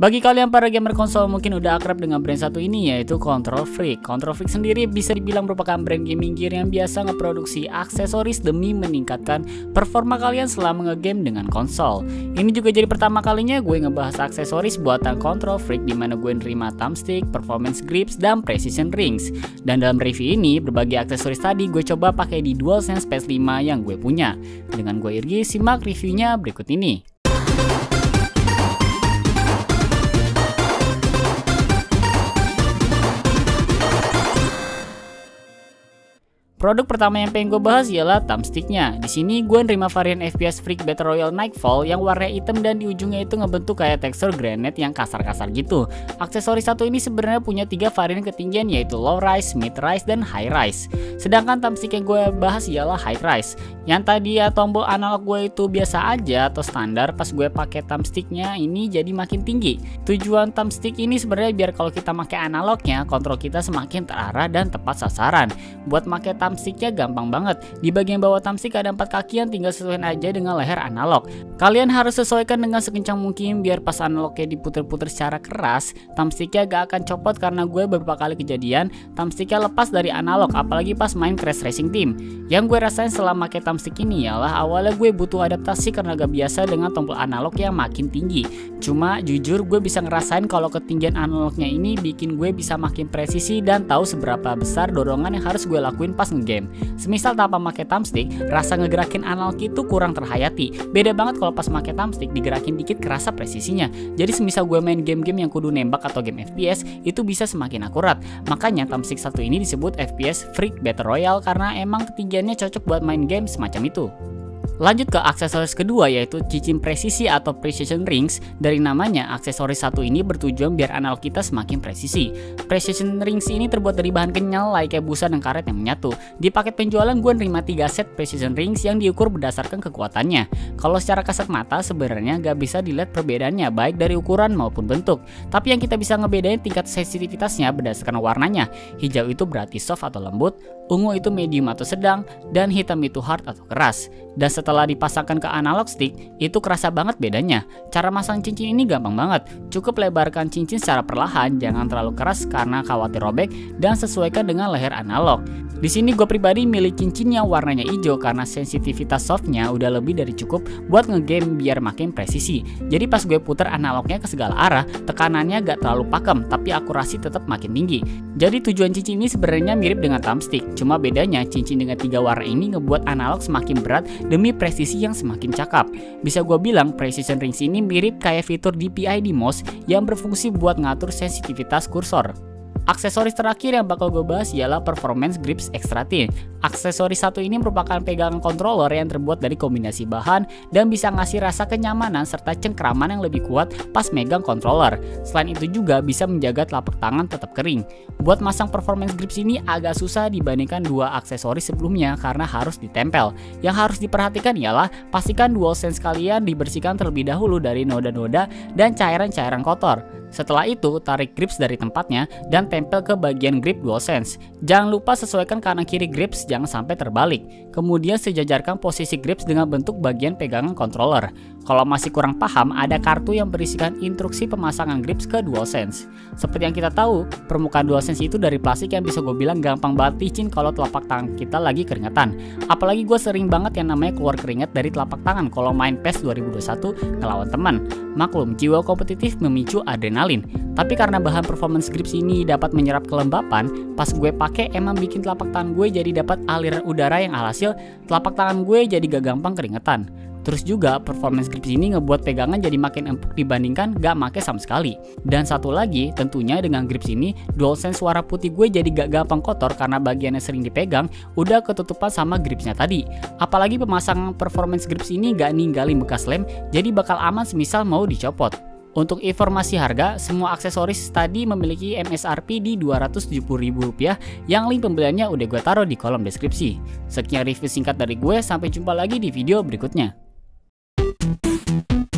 Bagi kalian para gamer konsol mungkin udah akrab dengan brand satu ini, yaitu Control Freak. Control Freak sendiri bisa dibilang merupakan brand gaming gear yang biasa ngeproduksi aksesoris demi meningkatkan performa kalian selama ngegame dengan konsol. Ini juga jadi pertama kalinya gue ngebahas aksesoris buatan Control Freak, dimana gue nerima thumbstick, performance grips, dan precision rings. Dan dalam review ini berbagai aksesoris tadi gue coba pakai di DualSense PS5 yang gue punya. Dengan gue Irgi, simak reviewnya berikut ini. Produk pertama yang pengen gue bahas ialah thumbsticknya. Di sini gue nerima varian FPS Freak Battle Royale Nightfall yang warna hitam dan di ujungnya itu ngebentuk kayak tekstur granite yang kasar-kasar gitu. Aksesoris satu ini sebenarnya punya 3 varian ketinggian, yaitu low rise, mid rise, dan high rise. Sedangkan thumbstick yang gue bahas ialah high rise. Yang tadi ya tombol analog gue itu biasa aja atau standar, pas gue pakai thumbsticknya ini jadi makin tinggi. Tujuan thumbstick ini sebenarnya biar kalau kita pakai analognya, kontrol kita semakin terarah dan tepat sasaran. Buat pakai thumbsticknya gampang banget. Di bagian bawah thumbstick ada 4 kakian, tinggal sesuaikan aja dengan leher analog. Kalian harus sesuaikan dengan sekencang mungkin biar pas analognya diputer-puter secara keras, thumbsticknya gak akan copot, karena gue beberapa kali kejadian thumbsticknya lepas dari analog, apalagi pas main Crash Racing Team. Yang gue rasain setelah pakai thumbstick ini ialah awalnya gue butuh adaptasi karena gak biasa dengan tombol analog yang makin tinggi. Cuma jujur gue bisa ngerasain kalau ketinggian analognya ini bikin gue bisa makin presisi dan tahu seberapa besar dorongan yang harus gue lakuin pas ngegame. Semisal tanpa pakai thumbstick, rasa ngegerakin analog itu kurang terhayati. Beda banget kalau pas pakai thumbstick, digerakin dikit kerasa presisinya. Jadi semisal gue main game-game yang kudu nembak atau game FPS, itu bisa semakin akurat. Makanya thumbstick satu ini disebut FPS Freak Battle Royale karena emang ketinggiannya cocok buat main game semacam itu. Lanjut ke aksesoris kedua, yaitu cincin presisi atau precision rings. Dari namanya, aksesoris satu ini bertujuan biar analog kita semakin presisi. Precision rings ini terbuat dari bahan kenyal layaknya busa dan karet yang menyatu. Di paket penjualan gue nerima 3 set precision rings yang diukur berdasarkan kekuatannya. Kalau secara kasat mata sebenarnya gak bisa dilihat perbedaannya baik dari ukuran maupun bentuk. Tapi yang kita bisa ngebedain tingkat sensitivitasnya berdasarkan warnanya. Hijau itu berarti soft atau lembut, ungu itu medium atau sedang, dan hitam itu hard atau keras. Dan setelah dipasangkan ke analog stick, itu kerasa banget bedanya. Cara masang cincin ini gampang banget. Cukup lebarkan cincin secara perlahan, jangan terlalu keras karena khawatir robek, dan sesuaikan dengan leher analog. Di sini gue pribadi milih cincin yang warnanya hijau karena sensitivitas softnya udah lebih dari cukup buat ngegame biar makin presisi. Jadi pas gue puter analognya ke segala arah, tekanannya gak terlalu pakem, tapi akurasi tetap makin tinggi. Jadi tujuan cincin ini sebenarnya mirip dengan thumbstick, cuma bedanya cincin dengan 3 warna ini ngebuat analog semakin berat demi presisi yang semakin cakap. Bisa gue bilang precision rings ini mirip kayak fitur DPI di mouse yang berfungsi buat ngatur sensitivitas kursor. Aksesoris terakhir yang bakal gue bahas ialah Performance Grips Extra Thin. Aksesoris satu ini merupakan pegangan controller yang terbuat dari kombinasi bahan dan bisa ngasih rasa kenyamanan serta cengkraman yang lebih kuat pas megang controller. Selain itu juga bisa menjaga telapak tangan tetap kering. Buat masang Performance Grips ini agak susah dibandingkan 2 aksesoris sebelumnya karena harus ditempel. Yang harus diperhatikan ialah pastikan DualSense kalian dibersihkan terlebih dahulu dari noda-noda dan cairan-cairan kotor. Setelah itu, tarik grips dari tempatnya dan tempel ke bagian grip DualSense. Jangan lupa sesuaikan kanan kiri grips, jangan sampai terbalik. Kemudian sejajarkan posisi grips dengan bentuk bagian pegangan controller. Kalau masih kurang paham, ada kartu yang berisikan instruksi pemasangan grips ke DualSense. Seperti yang kita tahu, permukaan DualSense itu dari plastik yang bisa gue bilang gampang banget licin kalau telapak tangan kita lagi keringetan. Apalagi gue sering banget yang namanya keluar keringat dari telapak tangan kalau main PES 2021 ngelawan teman. Maklum, jiwa kompetitif memicu adrenalin. Tapi karena bahan performance grips ini dapat menyerap kelembapan, pas gue pakai emang bikin telapak tangan gue jadi dapat aliran udara yang alhasil telapak tangan gue jadi gak gampang keringetan. Terus juga performance grips ini ngebuat pegangan jadi makin empuk dibandingkan gak make sama sekali. Dan satu lagi, tentunya dengan grips ini DualSense warna putih gue jadi gak gampang kotor karena bagiannya sering dipegang udah ketutupan sama gripsnya tadi. Apalagi pemasangan performance grips ini gak ninggalin bekas lem, jadi bakal aman semisal mau dicopot. Untuk informasi harga, semua aksesoris tadi memiliki MSRP di Rp270.000 yang link pembeliannya udah gue taruh di kolom deskripsi. Sekian review singkat dari gue, sampai jumpa lagi di video berikutnya.